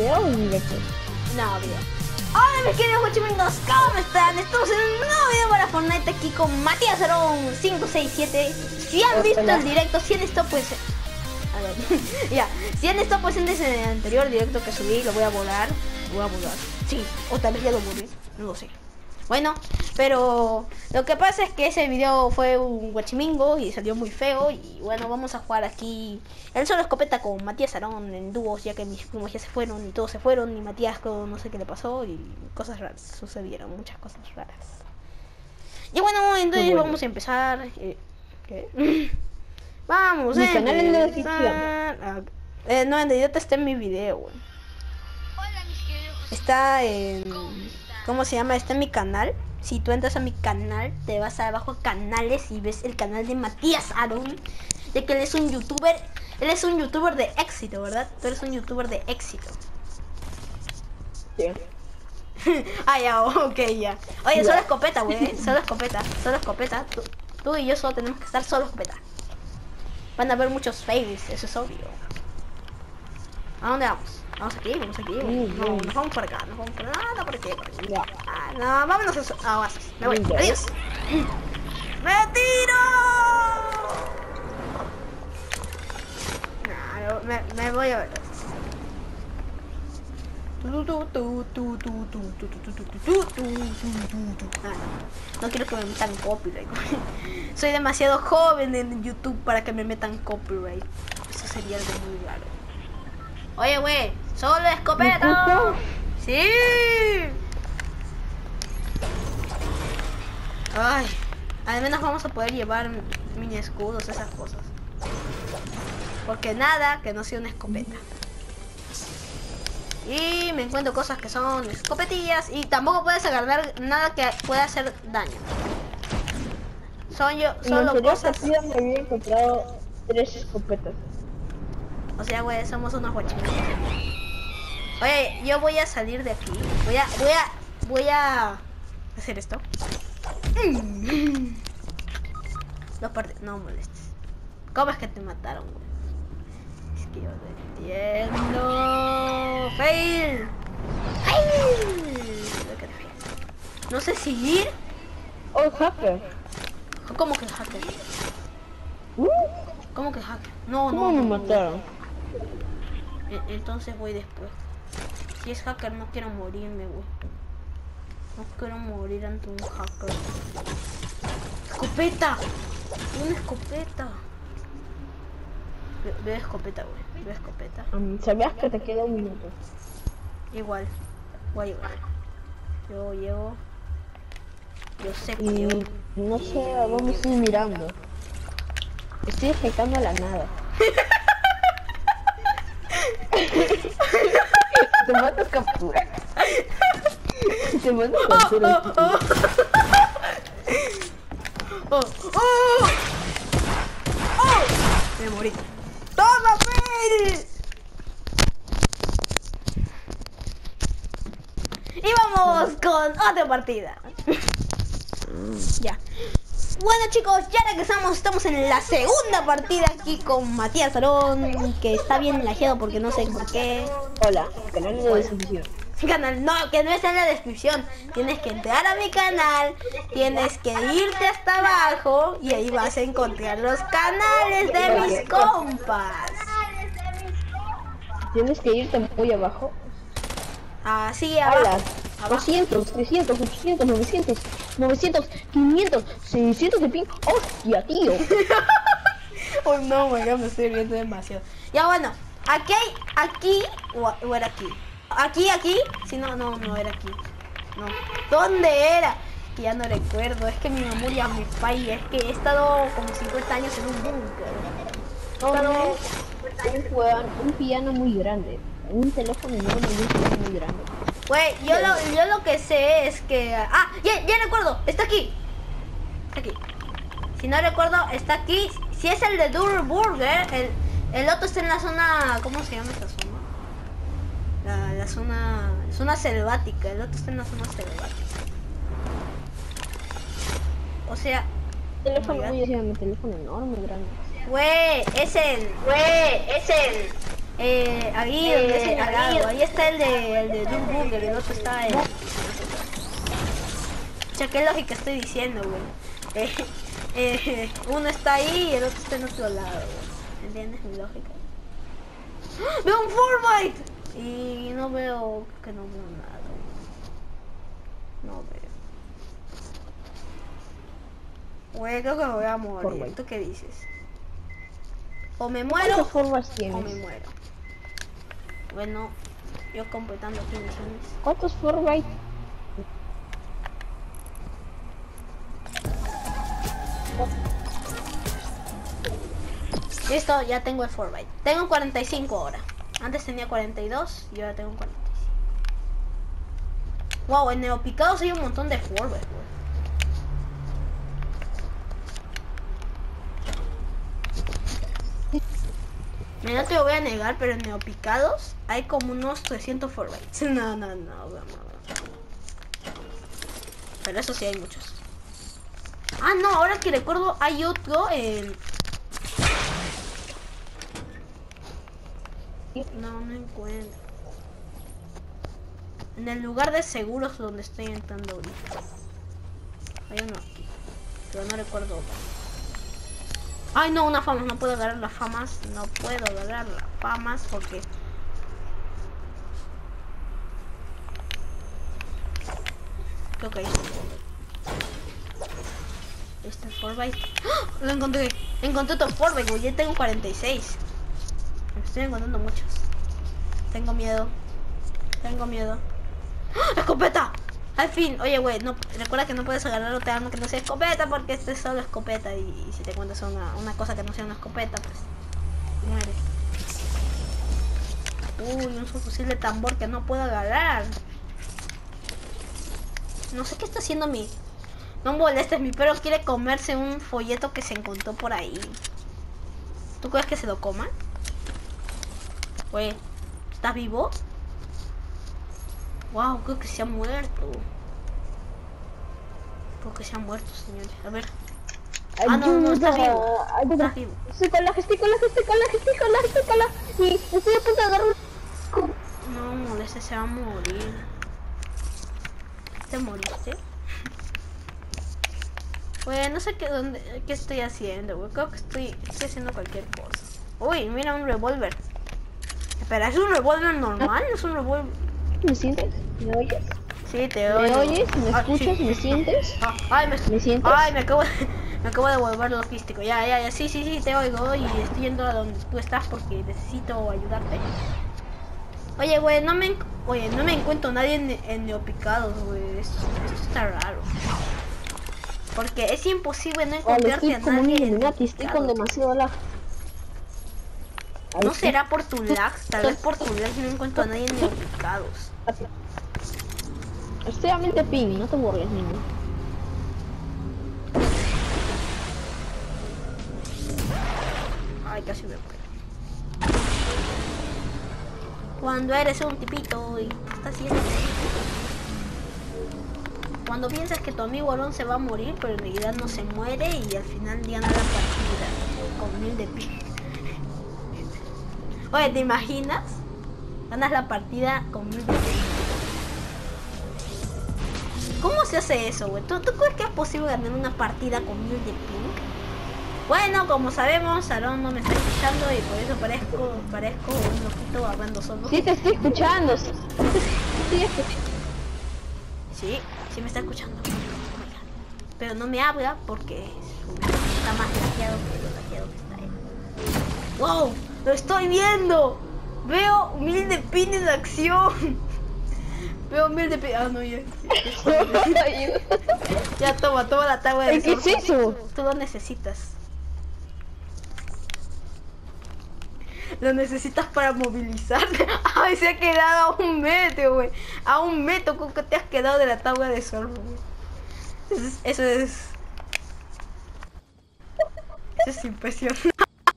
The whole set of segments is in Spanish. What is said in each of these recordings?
video o directo? No, video. Hola mis queridos guachimingos, ¿cómo están? Estamos en un nuevo video para Fortnite aquí con Matías Arón 567. Si han visto el directo, si han estado pues... A ver, ya, si han estado presentes en el anterior directo que subí, lo voy a volar. Sí, o también ya lo volví, no lo sé. Bueno, pero lo que pasa es que ese video fue un guachimingo y salió muy feo. Y bueno, vamos a jugar aquí el solo escopeta con Matías Arón en dúos, ya que mis primos ya se fueron y todos se fueron. Y Matías no sé qué le pasó y cosas raras sucedieron, muchas cosas raras. Y bueno, entonces vamos a empezar. ¿Qué? Vamos Mi a canal es la empezar. No, en realidad está en mi video, güey. Está en... ¿Cómo se llama? Está en mi canal. Si tú entras a mi canal, te vas abajo a canales y ves el canal de Matías Arón. De que él es un youtuber. Él es un youtuber de éxito, ¿verdad? Tú eres un youtuber de éxito. Sí. Ah, ya, ok, ya. Oye, solo escopeta, güey. Solo escopeta. Tú y yo solo tenemos que estar solo escopeta. Van a haber muchos fails, eso es obvio. ¿A dónde vamos? Vamos aquí. No, nos vamos por acá, no por aquí. Ya. Ah, no, vámonos a Oasis. Me voy, Ya. adiós. ¡Me tiro! No, me voy a ver. No quiero que me metan copyright. Soy demasiado joven en YouTube para que me metan copyright. Eso sería algo muy raro. Oye, güey, solo escopeta. Sí. Ay, al menos vamos a poder llevar mini escudos, esas cosas. Porque nada que no sea una escopeta. Y me encuentro cosas que son escopetillas y tampoco puedes agarrar nada que pueda hacer daño. Solo cosas. Me había encontrado 3 escopetas. O sea, güey, somos unos guachimingos. Oye, yo voy a salir de aquí. Voy a hacer esto. No molestes. ¿Cómo es que te mataron, güey? Es que yo no entiendo. ¡Fail! No sé si ir. Oh, hacker. ¿Cómo que hacker? ¿Cómo que hacker? No. ¿Cómo me mataron? Entonces voy después. Si es hacker no quiero morirme, güey. No quiero morir ante un hacker. ¡Escopeta! ¡Una escopeta! Veo escopeta, güey. Veo escopeta. ¿Sabías que te queda un minuto? Igual. Voy a llegar. Yo llevo. Yo sé que Y llevo. no sé a dónde estoy mirando. Estoy afectando a la nada. Te matas captura. Te matas captura. Me morí. ¡Toma, Fail! Y vamos con otra partida. Ya. Bueno chicos, ya regresamos, estamos en la segunda partida aquí con Matías Arón, que está bien lajeado porque no sé por qué. Hola, canal de descripción. Canal, no, que no está en la descripción. Tienes que entrar a mi canal, tienes que irte hasta abajo y ahí vas a encontrar los canales de mis compas. Tienes que irte muy abajo. Así abajo. Hola. 200, 300, 800, 900, 900, 500, 600 de ping. ¡Hostia, tío! Oh no, my God, me estoy viendo demasiado. Ya bueno, aquí o era aquí. Aquí, si no era aquí. No. ¿Dónde era? Que ya no recuerdo, es que mi memoria me falla, es que he estado como 50 años en un búnker. Un piano muy grande, un teléfono enorme y un piano muy grande. Güey, yo lo que sé es que... Ah, ya recuerdo, está aquí. Si no recuerdo, está aquí. Si es el de Dur Burger, el otro está en la zona... ¿Cómo se llama esta zona? La zona selvática. El otro está en la zona selvática. O sea... Teléfono muy grande, teléfono enorme, grande. Güey, es el Ahí donde es señalado, ahí está el de Doom Bunker, el otro está el... O sea, qué lógica estoy diciendo, güey. Uno está ahí y el otro está en otro lado, güey. ¿Entiendes mi lógica? ¡Ah! ¡Veo un Fortnite! Y no veo... que no veo nada, güey. No veo. Güey, creo que me voy a morir. Fortnite. ¿Tú qué dices? O me muero ¿Cuántas formas o tienes? me muero. Bueno, yo completando aquí misiones. ¿Cuántos Fortnite? Listo, ya tengo el Fortnite. Tengo 45 ahora. Antes tenía 42 y ahora tengo 45. Wow, en Neopicados hay un montón de Fortnite, güey. Mira, no te lo voy a negar, pero en Neopicados hay como unos 300 Fortnite. No. Pero eso sí hay muchos. Ah, no, ahora que recuerdo hay otro en... No encuentro. En el lugar de seguros donde estoy entrando ahorita. Hay uno aquí. Pero no recuerdo. Ay, no, una fama. No puedo agarrar las famas. No puedo agarrar las famas porque... Creo que ahí está. Este es Fortnite. ¡Ah! Lo encontré. Encontré otro Fortnite, güey. Ya tengo 46. Me estoy encontrando muchos. Tengo miedo. ¡Ah! ¡Escopeta! Al fin. Oye, güey, no, recuerda que no puedes agarrar otra arma que no sea escopeta porque este es solo escopeta. Y si te encuentras una cosa que no sea una escopeta, pues muere. Uy, un subfusil de tambor que no puedo agarrar. No sé qué está haciendo mi... No molestes, mi perro quiere comerse un folleto que se encontró por ahí. ¿Tú crees que se lo coma? Güey, ¿estás vivo? Wow, creo que se ha muerto. Creo que se ha muerto, señores. A ver. Ah, no, estás vivo. Estás vivo. Gestícola. Y estoy a punto de agarrar un... No molestes, se va a morir. ¿Te moriste? Güey, no sé qué estoy haciendo, güey. Creo que estoy haciendo cualquier cosa. Uy, mira un revólver. Espera, ¿es un revólver normal? ¿Es un revólver? ¿Me sientes? ¿Me oyes? Sí, te oigo. ¿Me oyes? ¿Me escuchas? Sí. ¿Me sientes? Ay, ¿Me sientes? Ay, me acabo de volver logístico. Ya. Sí, te oigo y estoy yendo a donde tú estás porque necesito ayudarte. Oye, güey, no me encuentro nadie en Neopicados, güey. Esto está raro. Porque es imposible no encontrarte a estoy como un nadie en Illuminati, estoy con Neopicados. demasiado lag. ¿No será por tu lag? Tal vez por tu lag no encuentro a nadie en Neopicados. Estoy a mente ping, no te burles, niño. Ay, casi me muero. Cuando eres un tipito y estás haciendo... Cuando piensas que tu amigo Aaron se va a morir, pero en realidad no se muere y al final gana la partida con 1000 de ping. Oye, ¿te imaginas? Ganas la partida con 1000 de ping. ¿Cómo se hace eso, güey? ¿Tú crees que es posible ganar una partida con 1000 de ping? Bueno, como sabemos, Aaron no me está escuchando y por eso parezco un loquito hablando solo. Sí, te estoy escuchando. Sí me está escuchando. Pero no me habla porque está más laqueado que está él. ¡Wow! ¡Lo estoy viendo! Veo 1000 de pin en acción. Veo 1000 de pin. Ah, no, ya. Ya toma la tabla de ¿Qué es eso? Tú lo necesitas. Lo necesitas para movilizarte. Ay, se ha quedado a 1 metro, güey. A 1 metro, ¿con qué te has quedado de la tabla de surf, güey? Eso es impresionante.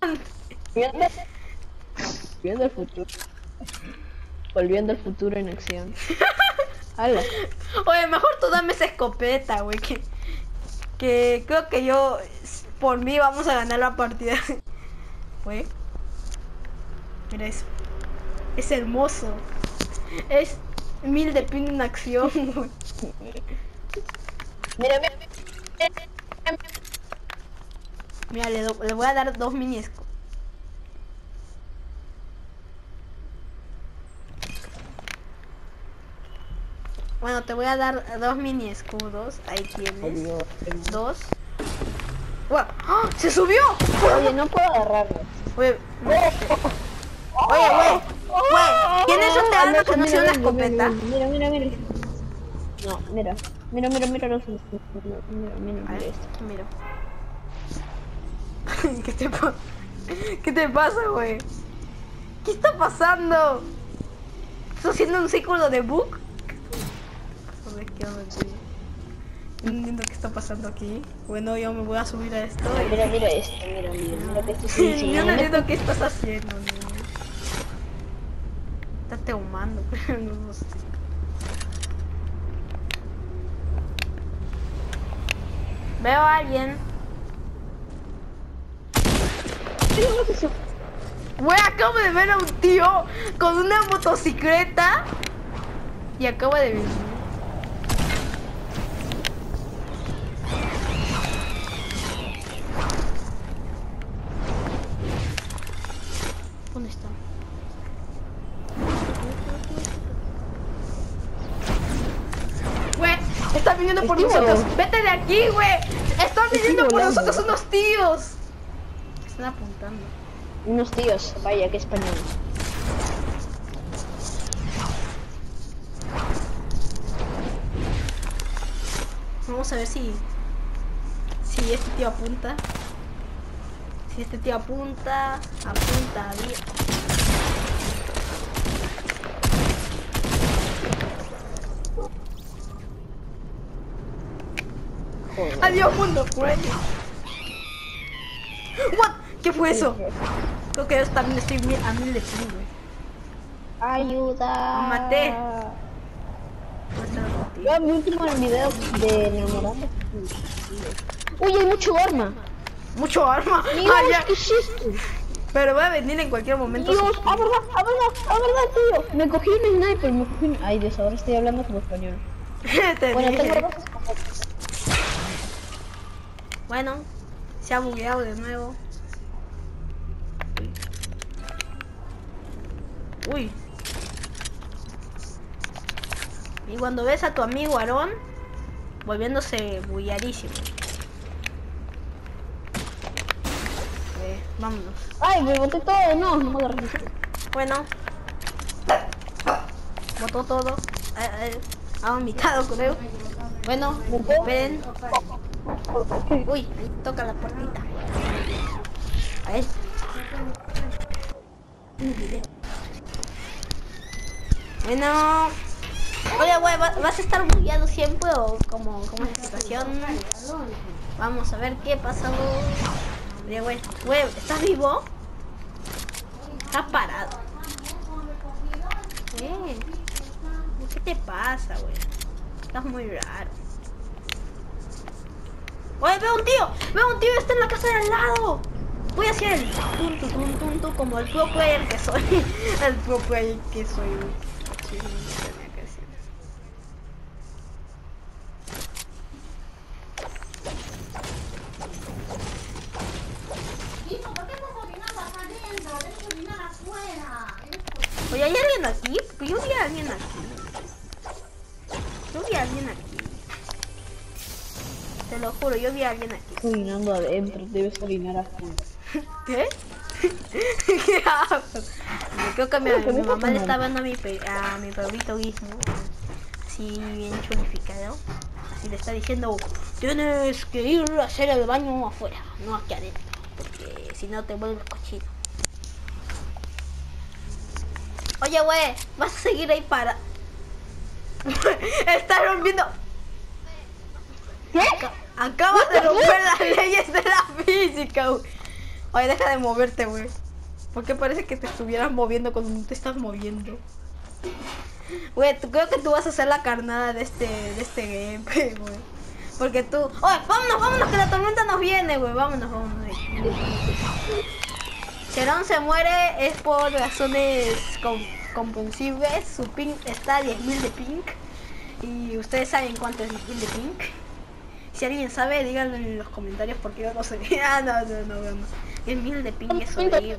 Viendo el futuro. Volviendo al futuro en acción. ¡Hala! Oye, mejor tú dame esa escopeta, güey. Que creo que yo, por mí, vamos a ganar la partida. Güey. Mira eso. Es hermoso. Es mil de pin en acción, güey. Mira, mira. Mira, le voy a dar 2 mini escudos. Bueno, te voy a dar 2 mini escudos. Ahí tienes. 2. ¡Wow! ¡Ah! ¡Se subió! Oye, no puedo agarrarlo. Oye, güey. ¿Quién es ese alma que no sea una escopeta? Mira. No, mira. Mira, mira esto. Mira. ¿Qué te pasa, güey? ¿Qué está pasando? ¿Estás haciendo un círculo de bug? No entiendo qué está pasando aquí. Bueno, yo me voy a subir a esto. Mira esto, mira que esto es Yo no entiendo qué estás haciendo, niño. Estás te humando, pero no sé. Veo a alguien. Güey, acabo de ver a un tío con una motocicleta y acabo de ver. ¿Dónde está? Güey, están viniendo por nosotros. Vete de aquí, güey. Están viniendo por nosotros unos tíos. Están apuntando. Unos tíos, vaya, que español. Vamos a ver si este tío apunta. Si este tío apunta bien. Joder. Adiós mundo, güey. What? ¿Qué fue eso? Creo que yo también estoy a 1000 de ping, güey. Ayuda. Lo maté. Yo mi último video de enamorando. Uy, hay mucho arma. Mucho arma. Dios, Ah, ya. ¿qué es esto? Pero voy a venir en cualquier momento. Dios, a verdad, tío. Me cogí un sniper, Ay, Dios, ahora estoy hablando como español. Te Bueno, dije. tengo dos escopetas. Bueno, se ha bugueado de nuevo. Uy. Y cuando ves a tu amigo Aarón volviéndose bugueadísimo. Vámonos. Ay, me boté todo, no puedo resistir. Bueno. Botó todo. Ha vomitado, creo. Bueno, esperen. Uy, ahí toca la puertita. A ver. Bueno. Oye, güey, ¿vas a estar bugueado siempre o como es la situación? Vamos a ver qué pasó. Oye, güey, ¿estás vivo? Estás parado. ¿Qué te pasa, güey? Estás muy raro. Oye, veo un tío, está en la casa de al lado. Voy a hacer el tum, como el pro player que soy. El pro player que soy. Sí, oye, ¿hay alguien aquí? Porque yo vi a alguien aquí. Te lo juro, yo vi a alguien aquí. Estoy orinando adentro, debes orinar afuera. ¿Qué? ¿Qué haces? Creo que mi mamá le está dando a mi perrito Gizmo. Así bien chulificado. Así le está diciendo, tienes que ir a hacer el baño afuera, no aquí adentro. Porque si no te vuelves cochino. Oye, güey, vas a seguir ahí para... Estás rompiendo... ¿Qué? Acabas de romper las leyes de la física, güey. Oye, deja de moverte, güey. Porque parece que te estuvieras moviendo cuando no te estás moviendo. Güey, creo que tú vas a hacer la carnada de este gameplay, güey. Porque tú... Oye, vámonos, que la tormenta nos viene, güey. Vámonos. Si Aarón se muere es por razones comprensible. Su ping está a 10.000 de ping. Y ustedes saben cuánto es 10.000 de ping. Si alguien sabe, díganlo en los comentarios porque yo no sé. Ah, no. 10.000 de ping es horrible.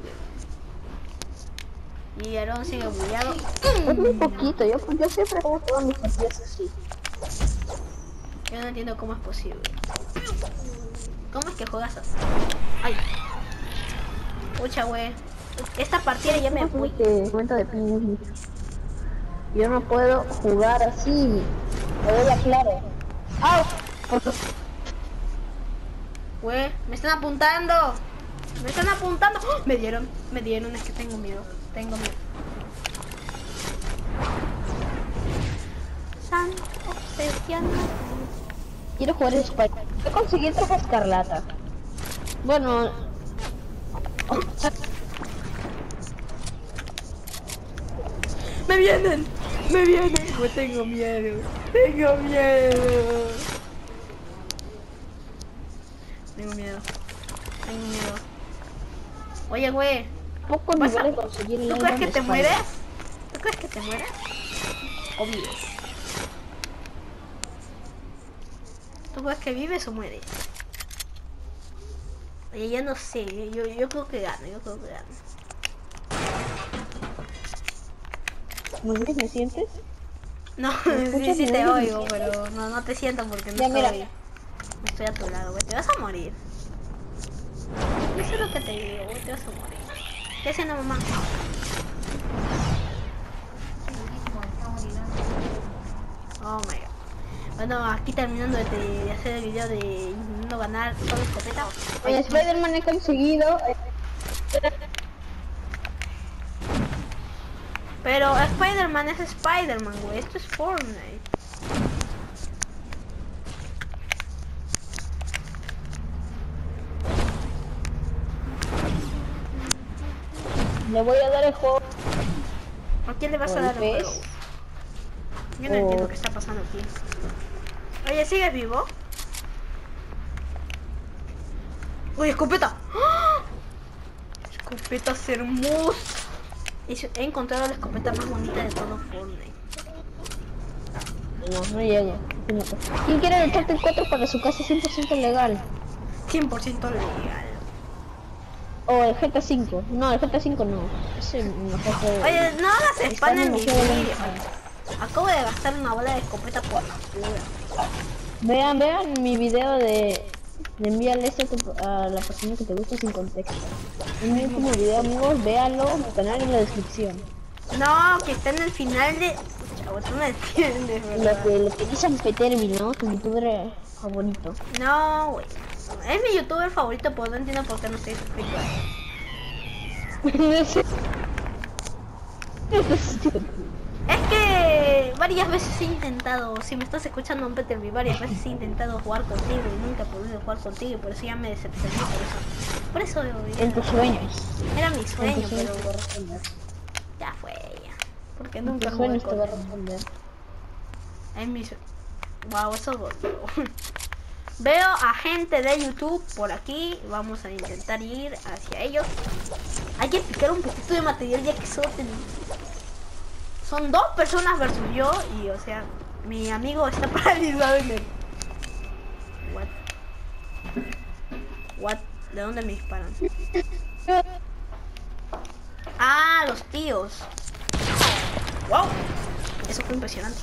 Y Aaron sigue bugueado. Es muy poquito, yo siempre juego todas mis partidas así. Yo no entiendo cómo es posible. ¿Cómo es que juegas así? Ay. Pucha, güey. Esta partida ya me voy. Cuenta de ping. Yo no puedo jugar así. Me voy a claro. ¡Au! Güey, me están apuntando. Me están apuntando. ¡Oh! Me dieron, es que tengo miedo. San obsesionado. Quiero jugar Spike. Yo conseguí el traje escarlata. Bueno. Me vienen. Güey, tengo miedo. Oye, güey. Poco nivel conseguir el ¿Tú crees que te Spike. mueres? ¿O vives? ¿Tú crees que vives o mueres? Oye, ya no sé. Yo creo que gano. ¿Muy bien me sientes? No, escuchas? sí te ¿Me oigo, oyes? pero no te siento porque no Ya, mira. estoy a tu lado, güey. Te vas a morir. Eso es lo que te digo, güey. Te vas a morir. ¿Qué haciendo, mamá? Oh my god. Bueno, aquí terminando de hacer el video de intentando ganar todo escopeta. En Spider-Man he conseguido. Pero Spider-Man es Spider-Man, güey. Esto es Fortnite. Le voy a dar el juego. ¿A quién le vas a ¿O dar el el pez? juego? Yo no entiendo qué está pasando aquí. Oye, ¿sigues vivo? Oye, escopeta. ¡Ah! Escopetas hermosas. He encontrado la escopeta más bonita de todo Fortnite. No llego. ¿Quién quiere el Chapter 4 para su casa 100% legal? 100% legal. O el GTA 5. No, el GTA 5 no. Ese mejor juego. Oye, no hagas spam en mi Está en el vídeo. juego. Acabo de gastar una bola de escopeta por la pura. Vean mi video de envíale esto a la persona que te gusta sin contexto. Es mi último video, amigos, véanlo en mi canal en la descripción. No, que está en el final de... Chavo, tú no entiendes, ¿verdad? Lo que dice Peterbi, ¿no? Tu youtuber favorito. No, güey. Es mi youtuber favorito, pero no entiendo por qué no estoy suscrito a él. Es que varias veces he intentado, si me estás escuchando en Peterby, varias veces he intentado jugar contigo y nunca he podido jugar contigo y por eso ya me decepcioné por eso. En tus sueños. Era mi sueño, En tus sueños pero te va a responder. ya fue ya. Porque En nunca tus jugué sueños te con va a él. responder. Es mi sueño. Wow, eso es bueno. Veo a gente de YouTube por aquí. Vamos a intentar ir hacia ellos. Hay que picar un poquito de material ya que son dos personas versus yo. Y o sea, mi amigo está paralizado en el... What? ¿De dónde me disparan? Ah, los tíos. Wow. Eso fue impresionante.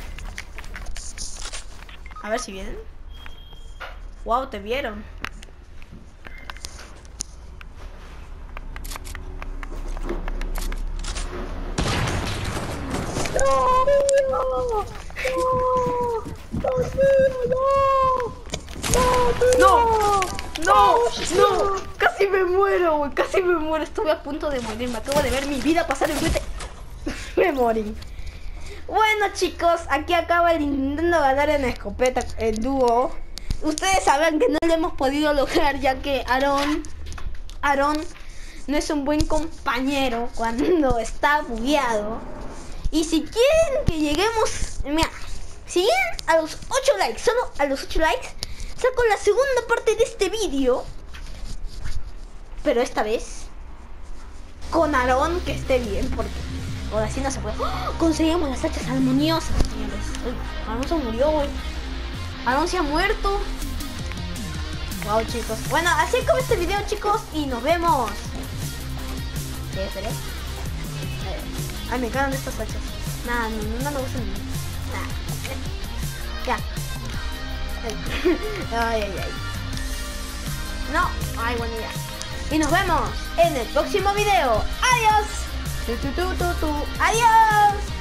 A ver si vienen. Wow, te vieron. No, casi me muero, güey, casi me muero. Estuve a punto de morir, me acabo de ver mi vida pasar enfrente. Me morí. Bueno, chicos, aquí acaba el intentando ganar en escopeta el dúo. Ustedes sabrán que no lo hemos podido lograr ya que Aaron no es un buen compañero cuando está bugueado. Y si quieren que lleguemos, mira, si llegan a los 8 likes, solo a los 8 likes, saco la segunda parte de este vídeo. Pero esta vez con Aaron, que esté bien, porque Ahora sí no se puede. ¡Oh! Conseguimos las hachas armoniosas, señores. Aaron se murió, güey. Aaron se ha muerto. Wow, chicos. Bueno, así como este video, chicos. Y nos vemos. Sí, esperé. Ay, me encantan estas hachas. Nah, no me gustan. Nah. Ya. Ay. No. Ay, bueno, ya. Y nos vemos en el próximo video. Adiós. Adiós.